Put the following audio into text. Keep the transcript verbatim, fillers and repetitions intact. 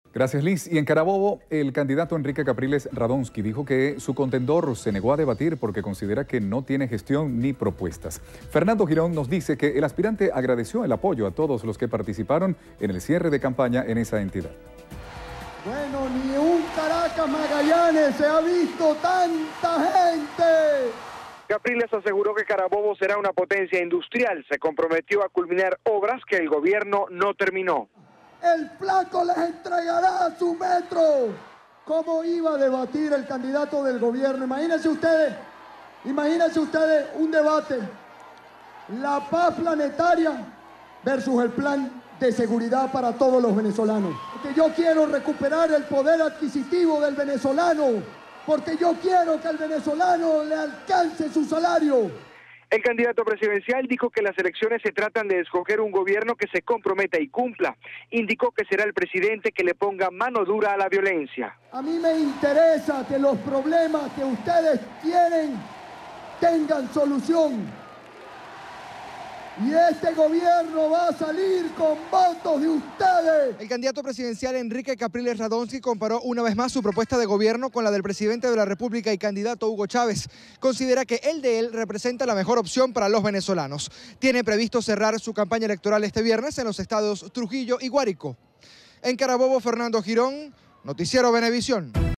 Gracias, Liz. Y en Carabobo, el candidato Enrique Capriles Radonsky dijo que su contendor se negó a debatir porque considera que no tiene gestión ni propuestas. Fernando Girón nos dice que el aspirante agradeció el apoyo a todos los que participaron en el cierre de campaña en esa entidad. Bueno, ni un Caracas Magallanes se ha visto tanta gente. Capriles aseguró que Carabobo será una potencia industrial. Se comprometió a culminar obras que el gobierno no terminó. El flaco les entregará su metro. ¿Cómo iba a debatir el candidato del gobierno? Imagínense ustedes, imagínense ustedes un debate. La paz planetaria versus el plan de seguridad para todos los venezolanos. Porque yo quiero recuperar el poder adquisitivo del venezolano. Porque yo quiero que al venezolano le alcance su salario. El candidato presidencial dijo que las elecciones se tratan de escoger un gobierno que se comprometa y cumpla. Indicó que será el presidente que le ponga mano dura a la violencia. A mí me interesa que los problemas que ustedes tienen tengan solución. Y este gobierno va a salir con votos de ustedes. El candidato presidencial Enrique Capriles Radonsky comparó una vez más su propuesta de gobierno con la del presidente de la República y candidato Hugo Chávez. Considera que el de él representa la mejor opción para los venezolanos. Tiene previsto cerrar su campaña electoral este viernes en los estados Trujillo y Guárico. En Carabobo, Fernando Girón, Noticiero Venevisión.